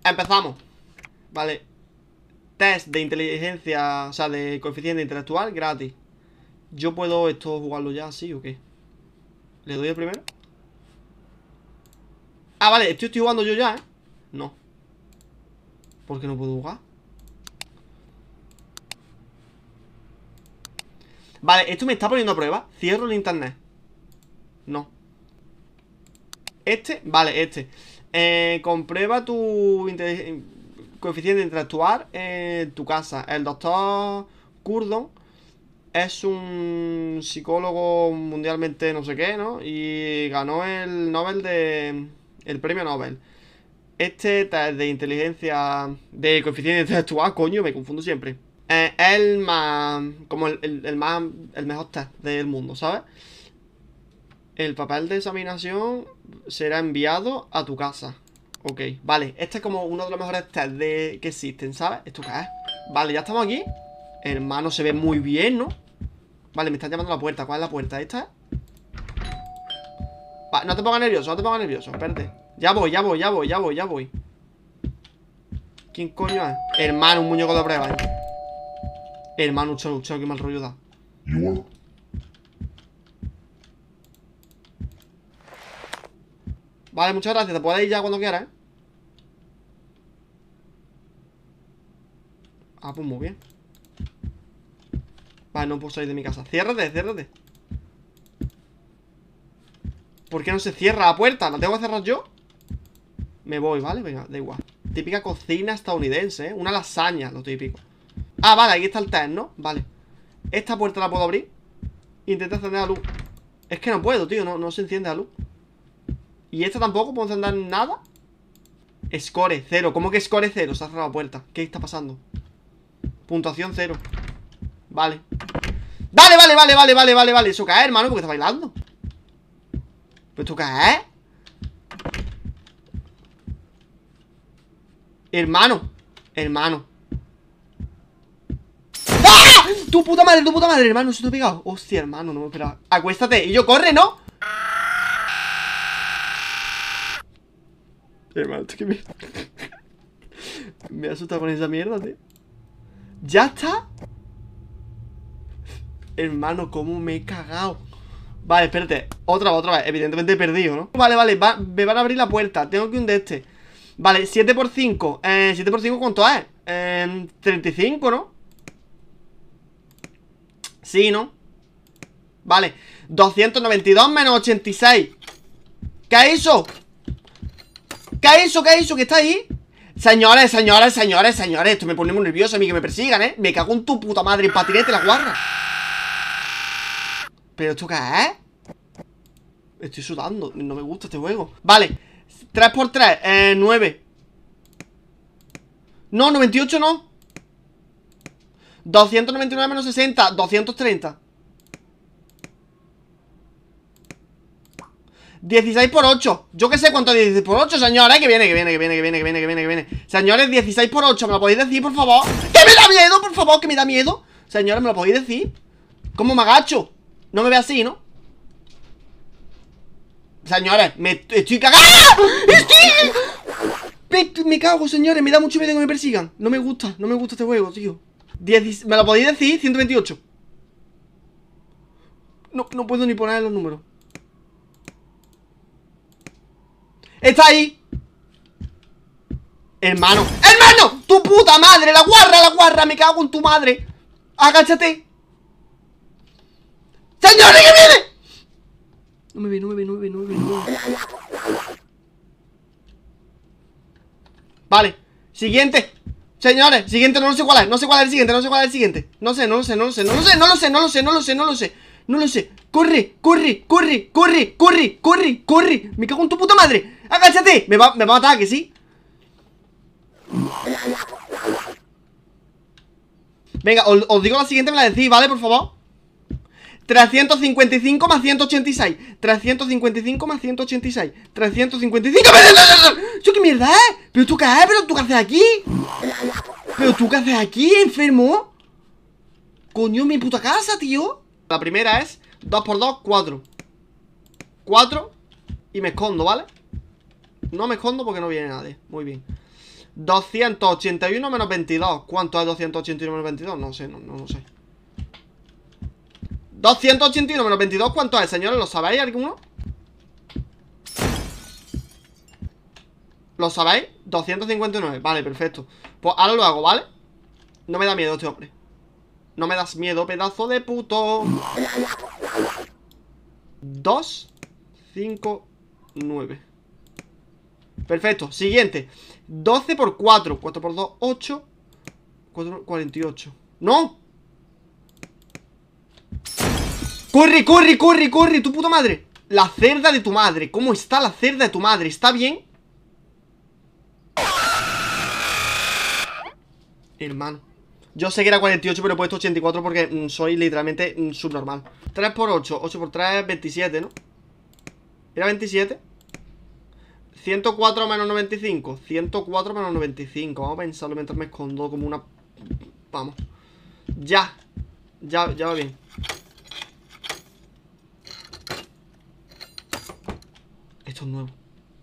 Empezamos. Vale. Test de inteligencia, o sea, de coeficiente intelectual gratis. ¿Yo puedo esto jugarlo ya así o qué? ¿Le doy el primero? Ah, vale, estoy jugando yo ya, ¿eh? No. ¿Por qué no puedo jugar? Vale, esto me está poniendo a prueba. Cierro el internet. No. Vale, comprueba tu coeficiente intelectual en tu casa. El doctor Kurdon es un psicólogo mundialmente no sé qué, ¿no? Y ganó el Nobel el premio Nobel. Test de inteligencia de coeficiente intelectual, coño, me confundo siempre. Es el más, como el mejor test del mundo, ¿sabes? El papel de examinación será enviado a tu casa. Ok, vale, este es como uno de los mejores tests que existen, ¿sabes? ¿Esto qué es? Vale, ya estamos aquí. Hermano, se ve muy bien, ¿no? Vale, me están llamando a la puerta. ¿Cuál es la puerta? ¿Esta? Vale, no te pongas nervioso, no te pongas nervioso, espérate. Ya voy. ¿Quién coño es? Hermano, un muñeco de prueba, ¿eh? Hermano, chalo, qué mal rollo da. Vale, muchas gracias, te puedes ir ya cuando quieras, ¿eh? Ah, pues muy bien. Vale, no puedo salir de mi casa. Ciérrate. ¿Por qué no se cierra la puerta? ¿La tengo que cerrar yo? Me voy, ¿vale? Venga, da igual. Típica cocina estadounidense, ¿eh? Una lasaña, lo típico. Ah, vale, aquí está el test, ¿no? Vale. ¿Esta puerta la puedo abrir? Intenta encender la luz. Es que no puedo, tío, no se enciende la luz. ¿Y esta tampoco puedo encender nada? Score 0, ¿cómo que score 0? Se ha cerrado la puerta, ¿qué está pasando? Puntuación 0. Vale. Vale. Eso cae, hermano, porque está bailando. ¿Pero esto cae? Hermano. ¡Ah! Tu puta madre, hermano, se te ha pegado. Hostia, hermano, no me esperaba. Acuéstate, y yo corre, ¿no? Hermano, esto que me he asustado con esa mierda, tío. ¿Ya está? Hermano, cómo me he cagado. Vale, espérate, otra vez. Evidentemente he perdido, ¿no? Vale, me van a abrir la puerta. Tengo que un de este. Vale, 7 por 5 7 por 5, ¿cuánto es? 35, ¿no? Sí, ¿no? Vale, 292 menos 86. ¿Qué es eso? ¿Qué es eso? ¿Qué está ahí? Señores, esto me pone muy nervioso a mí que me persigan, ¿eh? Me cago en tu puta madre, en patinete, la guarra. ¿Pero esto qué es? Estoy sudando, no me gusta este juego. Vale, 3 por 3, 9. No, 98 no. 299 menos 60, 230. 16 por 8. Yo que sé cuánto es 16 por 8, señores. Que viene. Señores, 16 por 8. ¿Me lo podéis decir, por favor? ¡Que me da miedo, por favor! ¡Que me da miedo! Señores, ¿me lo podéis decir? ¿Cómo me agacho? No me ve así, ¿no? Señores, estoy cagado. Me cago, señores. Me da mucho miedo que me persigan. No me gusta este juego, tío. ¿Me lo podéis decir? 128. No puedo ni poner los números. ¡Está ahí! Hermano, tu puta madre, la guarra, me cago en tu madre. Agáchate. Señores, que viene. No me ve. Vale, siguiente. Señores, siguiente, no sé cuál es. No sé cuál es el siguiente. No lo sé. Corre. Me cago en tu puta madre. Agáchate. Me va a matar, ¿que sí? Venga, os digo la siguiente, me la decís, ¿vale? Por favor. 355 más 186. 355 más 186. 355. ¿Eso qué mierda es? ¿Pero tú qué haces? ¿Pero tú qué haces aquí? ¿Pero tú qué haces aquí, enfermo? Coño, mi puta casa, tío. La primera es 2 por 2, 4. 4. Y me escondo, ¿vale? No me escondo porque no viene nadie. Muy bien. 281 menos 22. ¿Cuánto es 281 menos 22? No sé, no sé. 281 menos 22, ¿cuánto es, señores? ¿Lo sabéis alguno? ¿Lo sabéis? 259, vale, perfecto. Pues ahora lo hago, ¿vale? No me da miedo este hombre. No me das miedo, pedazo de puto. 2, 5, 9. Perfecto, siguiente. 12 por 4, 4 por 2, 8. 4, 48. ¡No! ¡Corre, corre, corre, corre! ¡Tu puta madre! La cerda de tu madre. ¿Cómo está la cerda de tu madre? ¿Está bien? Hermano, yo sé que era 48, pero he puesto 84 porque soy literalmente subnormal. 3 por 8, 8 por 3, 27, ¿no? ¿Era 27? 104 menos 95. 104 menos 95. Vamos a pensarlo mientras me escondo como una... Vamos. Ya va bien. Esto es nuevo.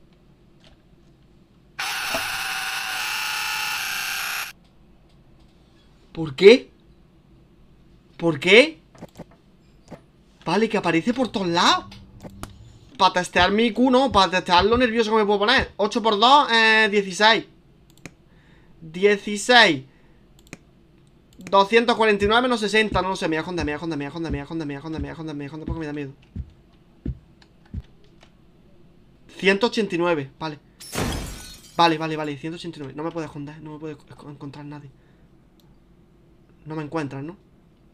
¿Por qué? ¿Por qué? Vale, que aparece por todos lados. Para testear mi IQ, no. Para testear lo nervioso que me puedo poner. 8 por 2, 16. 16. 249 menos 60. No lo sé, me voy a esconder porque me da miedo. 189, vale. Vale, 189. No me puedo esconder, no me puede encontrar nadie. No me encuentran, ¿no?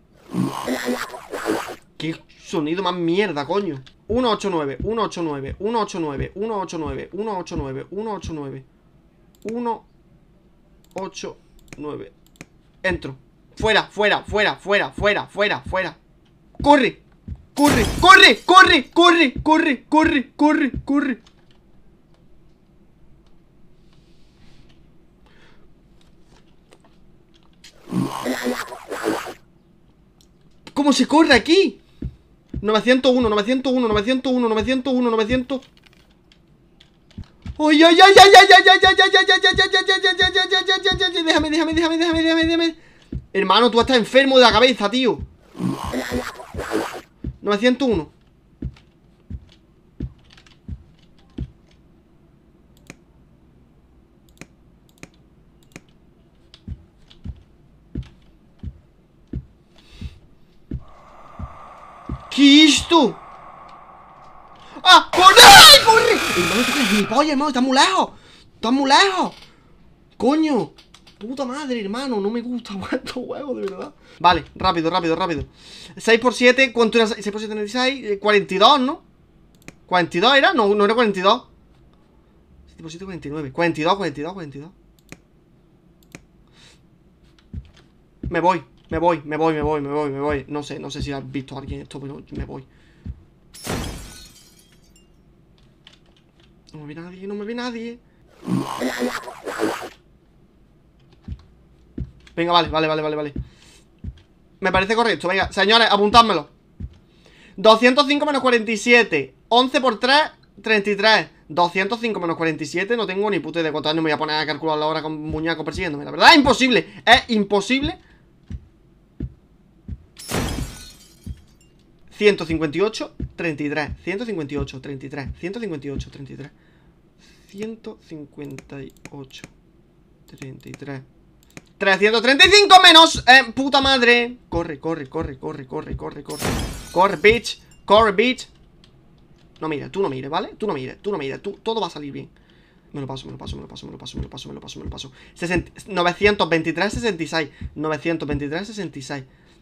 ¿Qué sonido más mierda, coño? 189, 189, 189, 189, 189, 189, 189. Entro. Fuera. ¡Corre! ¡Corre! ¿Cómo se corre aquí? 901, 901, 901, 901, 900. ¡Ay! Déjame. Hermano, tú estás enfermo de la cabeza, tío. 901. ¿Qué es esto? ¡Ah! ¡Corre! Hermano, tú eres gilipollas, hermano, estás muy lejos. Coño. Puta madre, hermano, no me gusta estos huevos, de verdad. Vale, rápido. 6 por 7, ¿cuánto era? 6 por 7, 96, 42, ¿no? ¿42 era? No era 42. 7 por 7, 49. 42. Me voy. No sé si has visto a alguien esto, pero me voy. No me ve nadie. Venga, vale. Me parece correcto, venga, señores, apuntádmelo. 205 menos 47. 11 por 3, 33. 205 menos 47, no tengo ni puta idea de cuántos años me voy a poner a calcular la hora con un muñeco persiguiéndome. La verdad es imposible. Es imposible. 158, 33. 158, 33. 158, 33. 158, 33. 335 menos. Puta madre. Corre. Corre, bitch. No mires, tú no mires, ¿vale? Tú no mires. Todo va a salir bien. Me lo paso. 923, 66. 923, 66.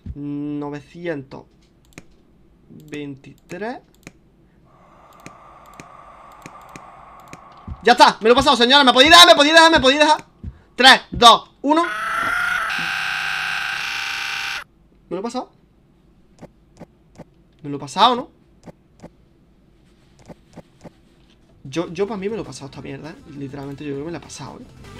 923. Ya está, me lo he pasado, señores. ¿Me podéis dejar? 3, 2, 1. ¿Me lo he pasado? ¿No? Yo para mí me lo he pasado esta mierda, ¿eh? Literalmente yo creo que me la he pasado, ¿eh?